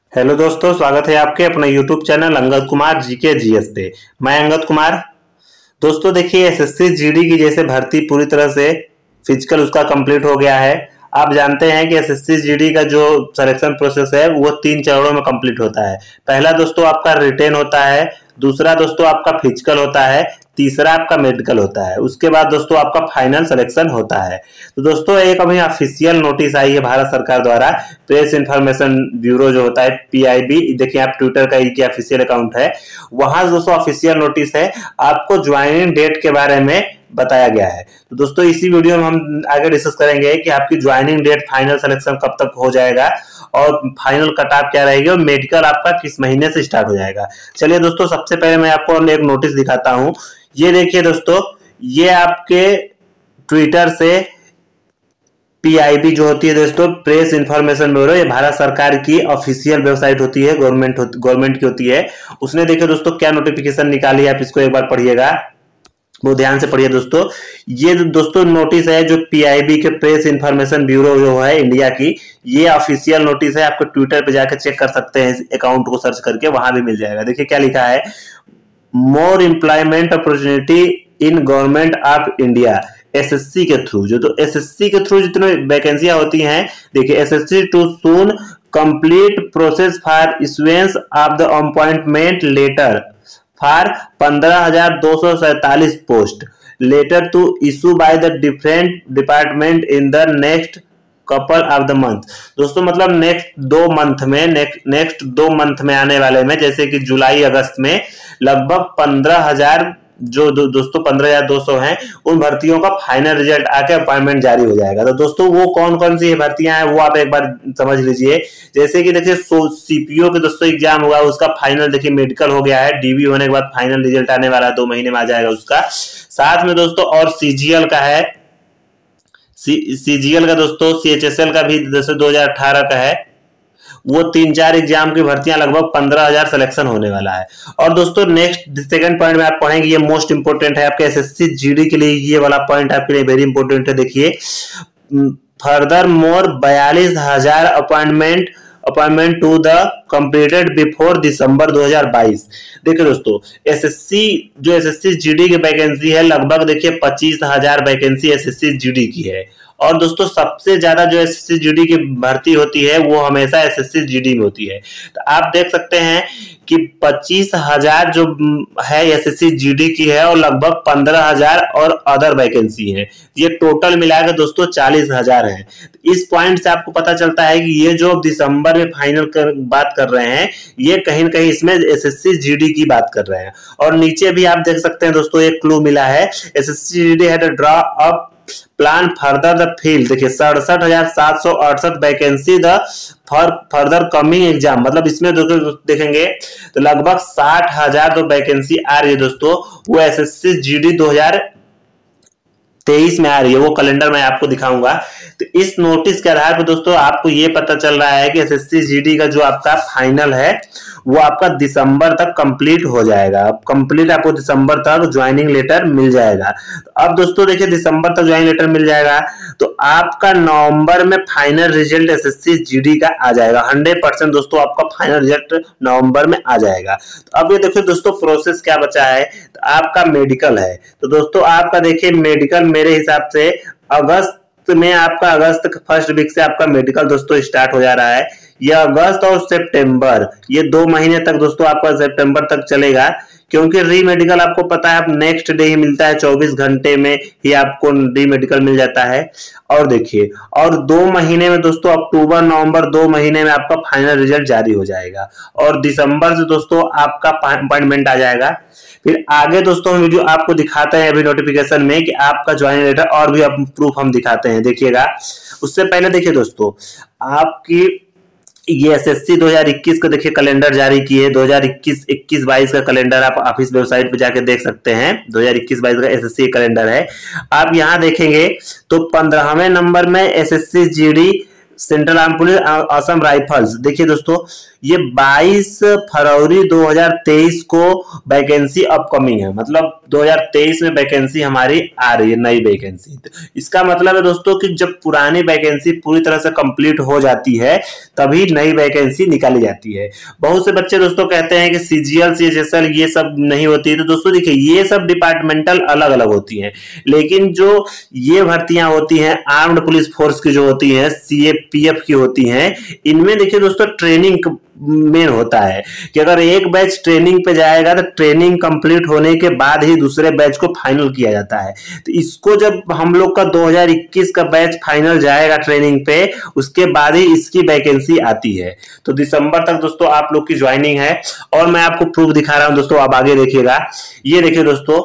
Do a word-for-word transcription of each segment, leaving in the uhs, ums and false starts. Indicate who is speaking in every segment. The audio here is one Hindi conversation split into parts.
Speaker 1: हेलो दोस्तों, स्वागत है आपके अपने YouTube channel Angad Kumar GK GS पे। मैं अंगद कुमार। दोस्तों देखिए, एसएससी जीडी की जैसे भर्ती पूरी तरह से फिजिकल उसका कंप्लीट हो गया है। आप जानते हैं कि एसएससी जीडी का जो सिलेक्शन प्रोसेस है वो तीन चरणों में कंप्लीट होता है। पहला दोस्तों आपका रिटेन होता है, दूसरा दोस्तों आपका फिजिकल होता है, तीसरा आपका मेडिकल होता है। उसके बाद दोस्तों आपका फाइनल सिलेक्शन होता है। तो दोस्तों एक अभी ऑफिशियल नोटिस आई है भारत सरकार द्वारा, प्रेस इंफॉर्मेशन ब्यूरो जो होता है पीआईबी, देखिए आप ट्विटर का ये ऑफिशियल अकाउंट है, वहां दोस्तों ऑफिशियल नोटिस है, आपको ज्वाइनिंग डेट के बारे में बताया गया है। तो दोस्तों इसी वीडियो में हम आगे डिस्कस करेंगे कि आपकी ज्वाइनिंग डेट, फाइनल सिलेक्शन कब तक हो जाएगा और फाइनल कट ऑफ क्या रहेगी और मेडिकल आपका किस महीने से स्टार्ट हो जाएगा। चलिए दोस्तों, सबसे पहले मैं आपको एक नोटिस दिखाता हूं। ये देखिए दोस्तों, ये आपके ट्विटर से पीआईबी जो होती है दोस्तों, प्रेस इंफॉर्मेशन ब्यूरो, ये भारत सरकार की ऑफिशियल वेबसाइट होती है, गवर्नमेंट गवर्नमेंट की होती है। उसने देखिए दोस्तों क्या नोटिफिकेशन निकाली है, आप इसको एक बार पढ़िएगा, वो ध्यान से पढ़िए दोस्तों। ये दोस्तों नोटिस है जो पीआईबी के प्रेस इंफॉर्मेशन ब्यूरो जो है इंडिया की, ये ऑफिशियल नोटिस है। आपको ट्विटर पे जाकर चेक कर सकते हैं, अकाउंट को सर्च करके वहां भी मिल जाएगा। देखिए क्या लिखा है, more employment opportunity in government of India SSC के थ्रू। जो तो एसएससी के थ्रू जितने वैकेंसियां होती हैं, देखिए SSC to soon complete process for issuance of the appointment letter for पंद्रह हजार दो सौ सैतालीस post letter to issue by the different department in the next couple of the month. दोस्तों मतलब नेक्स्ट दो मंथ में नेक्स्ट नेक्स्ट दो मंथ में आने वाले में, जैसे कि जुलाई अगस्त में लगभग पंद्रह हजार जो दो, दोस्तों पंद्रह हजार दो सौ हैं, उन भर्तियों का फाइनल रिजल्ट आके अपॉइंटमेंट जारी हो जाएगा। तो दोस्तों वो कौन कौन सी भर्तियां हैं वो आप एक बार समझ लीजिए। जैसे कि देखिए सीपीओ के दोस्तों एग्जाम हुआ, उसका फाइनल देखिए मेडिकल हो गया है, डीबी होने के बाद फाइनल रिजल्ट आने वाला है, दो महीने में आ जाएगा उसका। साथ में दोस्तों और सीजीएल का है, सीजीएल का दोस्तों, सीएचएसएल का भी जैसे दो हजार अठारह का है, वो तीन चार एग्जाम की भर्तियां लगभग पंद्रह हजार सिलेक्शन होने वाला है। और दोस्तों नेक्स्ट सेकंड पॉइंट में आप पढ़ेंगे, ये मोस्ट इंपोर्टेंट है आपके एसएससी जीडी के लिए, ये वाला पॉइंट आपके लिए वेरी इंपोर्टेंट है। देखिए फर्दर मोर बयालीस हजार appointment appointment to the completed before दिसंबर दो हजार बाईस। देखिए दोस्तों एसएससी जो एसएससी जीडी की वैकेंसी है, लगभग देखिए पच्चीस हजार वैकेंसी एसएससी जीडी की है। और दोस्तों सबसे ज्यादा जो एसएससी जीडी की भर्ती होती है वो हमेशा एसएससी जीडी में होती है। तो आप देख सकते हैं कि पच्चीस हजार जो है एसएससी जीडी की है और लगभग पंद्रह हजार और अदर वैकेंसी है, ये टोटल मिलाकर दोस्तों चालीस हजार है। इस पॉइंट से आपको पता चलता है कि ये जो दिसंबर में फाइनल कर, बात कर रहे हैं, ये कहीं न कहीं इसमें एसएससी जीडी की बात कर रहे हैं। और नीचे भी आप देख सकते हैं दोस्तों एक क्लू मिला है, SSC GD had draw up plan further the field. देखिए सड़सठ हजार सात सौ अड़सठ vacancy the for further coming exam, मतलब इसमें देखेंगे तो लगभग साठ हजार जो वैकेंसी आ रही है दोस्तों, वो एसएससी जीडी दो हजार तेईस में आ रही है। वो कैलेंडर मैं आपको दिखाऊंगा। तो इस नोटिस के आधार पर दोस्तों आपको ये पता चल रहा है कि एसएससी जीडी का जो आपका फाइनल है वो आपका दिसंबर तक कंप्लीट हो जाएगा। कंप्लीट आपको दिसंबर तक ज्वाइनिंग लेटर मिल जाएगा। तो अब दोस्तों देखिए दिसंबर तक ज्वाइनिंग लेटर मिल जाएगा तो आपका नवंबर में फाइनल रिजल्ट एसएससी जीडी का आ जाएगा। हंड्रेड परसेंट दोस्तों आपका फाइनल रिजल्ट नवंबर में आ जाएगा। तो अब ये देखिए दोस्तों प्रोसेस क्या बचा है, तो आपका मेडिकल है। तो दोस्तों आपका देखिए मेडिकल मेरे हिसाब से अगस्त में, आपका अगस्त फर्स्ट वीक से आपका मेडिकल दोस्तों स्टार्ट हो जा रहा है। ये अगस्त और सितंबर, ये दो महीने तक दोस्तों आपका सितंबर तक चलेगा, क्योंकि री मेडिकल आपको पता है नेक्स्ट डे ही मिलता है, चौबीस घंटे में ही आपको री मेडिकल मिल जाता है। और देखिए और दो महीने में दोस्तों अक्टूबर नवंबर दो महीने में आपका फाइनल रिजल्ट जारी हो जाएगा और दिसंबर से दोस्तों आपका अपॉइंटमेंट आ जाएगा। फिर आगे दोस्तों हम वीडियो आपको दिखाते हैं अभी नोटिफिकेशन में कि आपका ज्वाइनिंग लेटर और भी प्रूफ हम दिखाते हैं, देखिएगा। उससे पहले देखिए दोस्तों आपकी ये एसएससी दो हजार इक्कीस का देखिए कैलेंडर जारी किए, दो हजार इक्कीस इक्कीस बाईस का कैलेंडर आप ऑफिस वेबसाइट पे जाके देख सकते हैं। दो हजार इक्कीस बाईस का एसएससी कैलेंडर है। आप यहां देखेंगे तो पंद्रहवें नंबर में SSC GD central arm police Assam rifles, देखिए दोस्तों ये बाईस फरवरी दो हज़ार तेईस को वैकेंसी अपकमिंग है, मतलब दो हज़ार तेईस में वैकेंसी हमारी आ रही है, नई वैकेंसी। इसका मतलब है दोस्तों कि जब पुरानी वैकेंसी पूरी तरह से कंप्लीट हो जाती है तभी नई वैकेंसी निकाली जाती है। बहुत से बच्चे दोस्तों कहते हैं कि सीजीएल सीएचएसएल ये सब नहीं होती है, तो दोस्तों देखिए ये सब डिपार्टमेंटल अलग अलग होती हैं, लेकिन जो ये भर्तियां होती हैं आर्म्ड पुलिस फोर्स की जो होती हैं, सीएपीएफ की होती हैं, इनमें देखिए दोस्तों ट्रेनिंग मेन होता है कि अगर एक बैच ट्रेनिंग पे जाएगा तो ट्रेनिंग कंप्लीट होने के बाद ही दूसरे बैच को फाइनल किया जाता है। तो इसको जब हम लोग का दो हज़ार इक्कीस का बैच फाइनल जाएगा ट्रेनिंग पे, उसके बाद ही इसकी वैकेंसी आती है। तो दिसंबर तक दोस्तों आप लोग की ज्वाइनिंग है और मैं आपको प्रूफ दिखा रहा हूं दोस्तों, आप आगे देखिएगा। ये देखिए दोस्तों,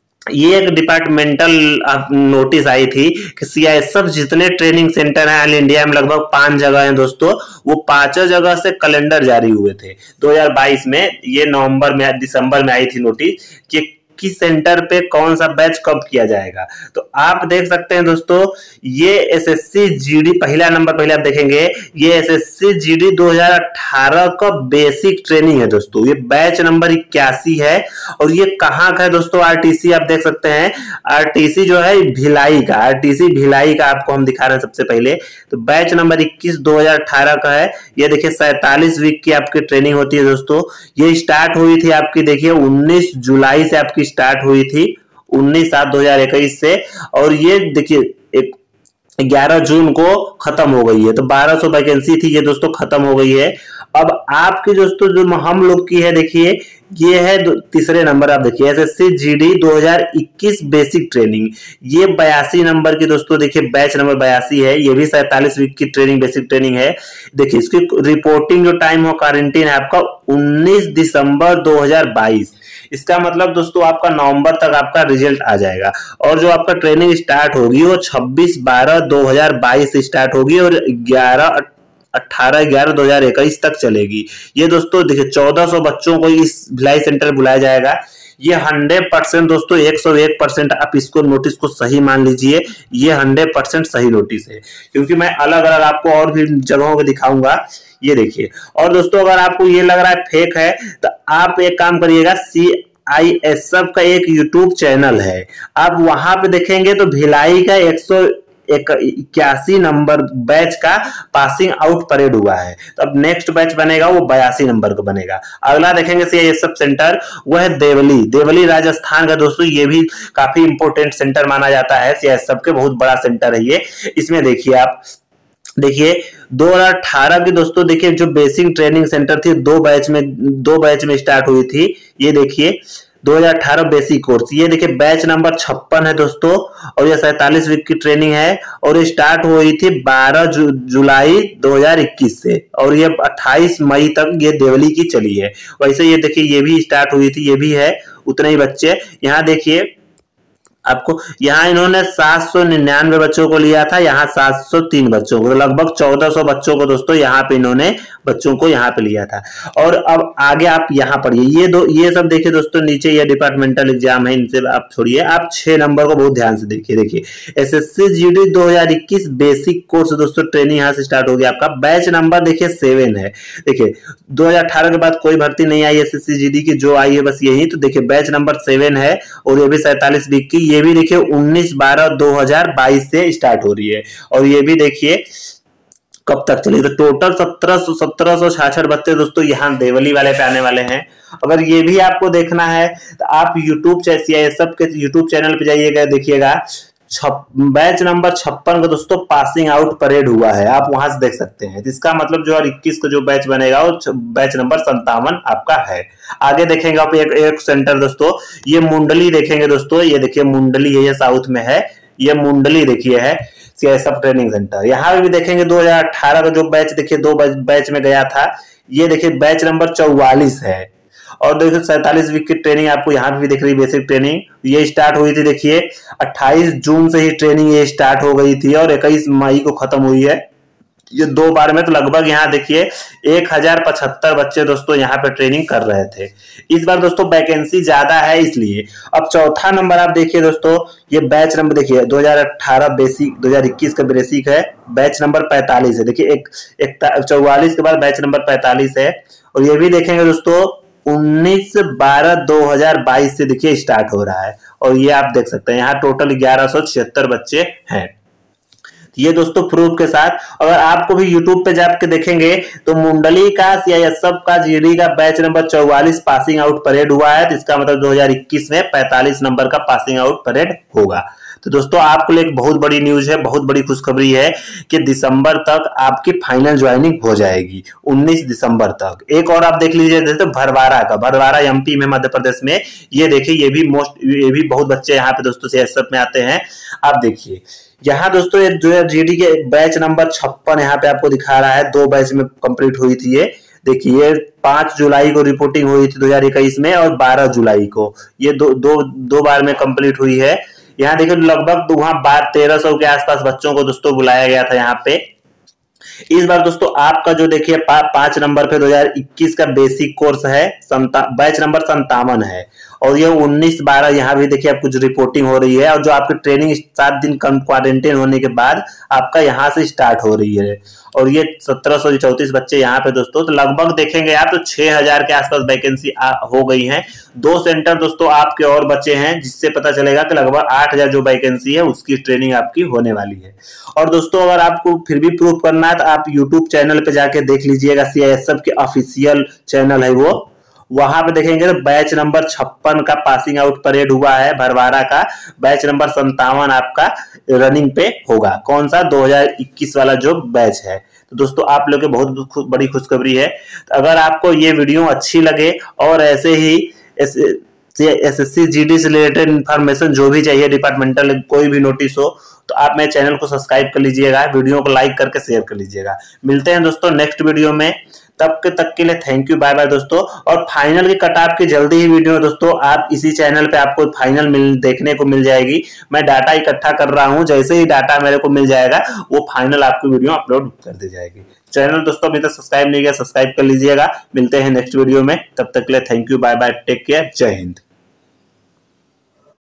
Speaker 1: ये एक डिपार्टमेंटल नोटिस आई थी कि सीआईएसएफ जितने ट्रेनिंग सेंटर हैं ऑल इंडिया में, लगभग पांच जगह हैं दोस्तों, वो पांचों जगह से कैलेंडर जारी हुए थे दो हज़ार बाईस में। ये नवंबर में दिसंबर में आई थी नोटिस कि किस सेंटर पे कौन सा बैच कब किया जाएगा। तो आप देख सकते हैं दोस्तों, ये एसएससी जीडी पहला नंबर पहले आप देखेंगे, ये एसएससी जीडी दो हज़ार अठारह का बेसिक ट्रेनिंग है दोस्तों, ये बैच नंबर इक्यासी है। और ये कहाँ का है दोस्तों, आरटीसी आप देख सकते हैं, आरटीसी जो है भिलाई का, आरटीसी भिलाई का आपको हम दिखा रहे हैं सबसे पहले। तो बैच नंबर इक्कीस दो हज़ार अठारह का है। ये देखिए सैंतालीस वीक की आपकी ट्रेनिंग होती है दोस्तों। ये स्टार्ट हुई थी आपकी देखिए उन्नीस जुलाई से आपकी स्टार्ट हुई थी, उन्नीस सात दो हज़ार इक्कीस से, और ये देखिए एक ग्यारह जून को खत्म हो गई है। तो बारह सौ वैकेंसी थी, ये दोस्तों खत्म हो गई है। अब आपकी दोस्तों जो हम लोग की है देखिए, ये है तीसरे नंबर, आप देखिए एसएससी जीडी दो हज़ार इक्कीस बेसिक ट्रेनिंग, ये बयासी नंबर की दोस्तों देखिए बैच नंबर बयासी है। ये भी सैंतालीस वीक की ट्रेनिंग बेसिक ट्रेनिंग है। देखिए इसकी रिपोर्टिंग जो टाइम हो क्वारंटीन है आपका उन्नीस दिसंबर दो हज़ार बाईस। इसका मतलब दोस्तों आपका नवंबर तक आपका रिजल्ट आ जाएगा। और जो आपका ट्रेनिंग स्टार्ट होगी वो छब्बीस बारह दो हज़ार बाईस से स्टार्ट होगी और ग्यारह अठारह ग्यारह दो हज़ार इक्कीस तक चलेगी। ये दोस्तों देखिए चौदह सौ बच्चों को इस भिलाई सेंटर बुलाया जाएगा। ये हंड्रेड परसेंट दोस्तों एक सौ एक परसेंट आप इसको नोटिस को सही मान लीजिए, ये हंड्रेड परसेंट सही नोटिस है, क्योंकि मैं अलग अलग आपको और भी जगहों को दिखाऊंगा। ये देखिए, और दोस्तों अगर आपको ये लग रहा है फेक है तो आप एक काम करिएगा, सी आई एस एफ का एक यूट्यूब चैनल है, आप वहां पे देखेंगे तो भिलाई का एक सौ इक्यासी नंबर बैच का पासिंग आउट परेड हुआ है। तो अब नेक्स्ट बैच बनेगा वो बयासी नंबर का बनेगा। अगला देखेंगे सीआईएसएफ सेंटर, वो है देवली, देवली राजस्थान का दोस्तों, ये भी काफी इंपोर्टेंट सेंटर माना जाता है सीआईएसएफ के, बहुत बड़ा सेंटर है ये। इसमें देखिए आप देखिए दो हज़ार अठारह की दोस्तों देखिए जो बेसिक ट्रेनिंग सेंटर थी, दो बैच में दो बैच में स्टार्ट हुई थी। ये देखिए दो हज़ार अठारह बेसिक कोर्स, ये देखिए बैच नंबर छप्पन है दोस्तों, और ये सैंतालीस वीक की ट्रेनिंग है और ये स्टार्ट हुई थी बारह जु, जुलाई दो हज़ार इक्कीस से और ये अट्ठाईस मई तक ये देवली की चली है। वैसे ये देखिए ये भी स्टार्ट हुई थी, ये भी है उतने ही बच्चे। यहाँ देखिए आपको, यहाँ इन्होंने सात सौ निन्यानवे बच्चों को लिया था, यहाँ सात सौ तीन बच्चों को, तो लगभग चौदह सौ बच्चों को दोस्तों यहाँ पे इन्होंने बच्चों को यहाँ पे लिया था। और अब आगे आप यहाँ पढ़िए, ये दो ये सब देखिए दोस्तों, नीचे ये डिपार्टमेंटल एग्जाम है, इनसे आप छोड़िए, आप छह नंबर को बहुत ध्यान से देखिए। देखिए एसएससी जीडी दो हज़ार इक्कीस बेसिक कोर्स दोस्तों ट्रेनिंग यहाँ से स्टार्ट हो गया आपका। बैच नंबर देखिए सेवन है। देखिए दो हज़ार अठारह के बाद कोई भर्ती नहीं आई एसएससी जीडी की, जो आई है बस यही। तो देखिए बैच नंबर सेवन है और ये भी सैंतालीस वीक की, ये भी देखिए उन्नीस बारह दो हज़ार बाईस से स्टार्ट हो रही है और ये भी देखिए कब तक चलेगी। तो टोटल सत्रह सौ सत्रह सौ छियासठ बच्चे दोस्तों यहाँ देवली वाले पे आने वाले हैं। अगर ये भी आपको देखना है तो आप यूट्यूब सीआईएसएफ के यूट्यूब चैनल पे जाइएगा, देखिएगा बैच नंबर छप्पन का दोस्तों पासिंग आउट परेड हुआ है, आप वहां से देख सकते हैं। इसका मतलब जो इक्कीस का जो बैच बनेगा वो बैच नंबर संतावन आपका है। आगे देखेंगे आप एक, एक सेंटर दोस्तों, ये मुंडली देखेंगे दोस्तों, ये देखिए मुंडली है, ये साउथ में है, ये मुंडली देखिए है सीआईएसएफ ट्रेनिंग सेंटर। यहाँ भी देखेंगे दो हज़ार अठारह का जो बैच देखिए दो बैच में गया था, ये देखिए बैच नंबर चौवालीस है और देखिए सैंतालीस वीक की ट्रेनिंग आपको यहाँ पे भी दिख रही है। बेसिक ट्रेनिंग ये स्टार्ट हुई थी देखिए अट्ठाईस जून से ही ट्रेनिंग ये स्टार्ट हो गई थी और इक्कीस मई को खत्म हुई है। ये दो बार में तो लगभग यहाँ देखिए एक हजार पचहत्तर बच्चे दोस्तों यहाँ पे ट्रेनिंग कर रहे थे। इस बार दोस्तों वैकेंसी ज्यादा है इसलिए। अब चौथा नंबर आप देखिए दोस्तों, ये बैच नंबर देखिए दो हज़ार अठारह बेसिक, दो हज़ार इक्कीस का बेसिक है, बैच नंबर पैंतालीस है। देखिए एक, एक चौवालीस के बाद बैच नंबर पैंतालीस है। और ये भी देखेंगे दोस्तों उन्नीस बारह दो हजार बाईस से देखिए स्टार्ट हो रहा है। और ये आप देख सकते हैं यहाँ टोटल ग्यारह सौ छिहत्तर बच्चे हैं। ये दोस्तों प्रूफ के साथ, अगर आपको भी यूट्यूब पे जाके देखेंगे तो मुंडली का सीआईएसएफ का जीडी का बैच नंबर चौवालीस पासिंग आउट परेड हुआ है, तो इसका मतलब दो हज़ार इक्कीस में पैंतालीस नंबर का पासिंग आउट परेड होगा। तो दोस्तों आपके लिए एक बहुत बड़ी न्यूज है, बहुत बड़ी खुशखबरी है कि दिसंबर तक आपकी फाइनल ज्वाइनिंग हो जाएगी, उन्नीस दिसंबर तक। एक और आप देख लीजिए जैसे भरवारा का, भरवारा एमपी में मध्य प्रदेश में, ये देखिए ये भी मोस्ट ये भी बहुत बच्चे यहाँ पे दोस्तों सीआईएसएफ में आते हैं। आप देखिए यहाँ दोस्तों ये जो है जीडी के बैच नंबर छप्पन यहाँ पे आपको दिखा रहा है, दो बैच में कंप्लीट हुई थी ये। देखिए पांच जुलाई को रिपोर्टिंग हुई थी दो हज़ार इक्कीस में और बारह जुलाई को, ये दो दो दो बार में कंप्लीट हुई है। यहाँ देखिए लगभग वहां बारह तेरह सौ के आसपास बच्चों को दोस्तों बुलाया गया था यहाँ पे। इस बार दोस्तों आपका जो देखिए पा, पांच नंबर पे दो हज़ार इक्कीस का बेसिक कोर्स है, बैच नंबर संतावन है। और ये उन्नीस बारह यहाँ भी देखिए आप कुछ रिपोर्टिंग हो रही है। और जो आपकी ट्रेनिंग सात दिन कम क्वारंटाइन होने के बाद आपका यहाँ से स्टार्ट हो रही है। और ये सत्रह सौ चौतीस बच्चे यहाँ पे दोस्तों, तो लगभग देखेंगे आप तो छह हजार के आसपास वैकेंसी हो गई है। दो सेंटर दोस्तों आपके और बचे हैं, जिससे पता चलेगा कि लगभग आठ हजार जो वैकेंसी है उसकी ट्रेनिंग आपकी होने वाली है। और दोस्तों अगर आपको फिर भी प्रूफ करना है तो आप यूट्यूब चैनल पे जाके देख लीजिएगा, सीआईएसएफ के ऑफिशियल चैनल है वो, वहां पे देखेंगे तो बैच नंबर छप्पन का पासिंग आउट परेड हुआ है भरवारा का, बैच नंबर संतावन आपका रनिंग पे होगा। कौन सा? दो हज़ार इक्कीस वाला जो बैच है। तो दोस्तों आप लोग के बहुत बड़ी खुशखबरी है। तो अगर आपको ये वीडियो अच्छी लगे और ऐसे ही एसएससी जीडी से रिलेटेड इंफॉर्मेशन जो भी चाहिए, डिपार्टमेंटल कोई भी नोटिस हो, तो आप मेरे चैनल को सब्सक्राइब कर लीजिएगा, वीडियो को लाइक करके शेयर कर लीजिएगा। मिलते हैं दोस्तों नेक्स्ट वीडियो में, तब के तक के लिए थैंक यू, बाय बाय दोस्तों। और फाइनल की कट ऑफ की जल्दी ही वीडियो दोस्तों आप इसी चैनल पे आपको फाइनल मिल देखने को मिल जाएगी। मैं डाटा इकट्ठा कर रहा हूं, जैसे ही डाटा मेरे को मिल जाएगा वो फाइनल आपकी वीडियो अपलोड कर दी जाएगी। चैनल दोस्तों अभी तक सब्सक्राइब नहीं किया, सब्सक्राइब कर लीजिएगा। मिलते हैं नेक्स्ट वीडियो में, तब तक के लिए thank you, bye bye, take care, जय हिंद।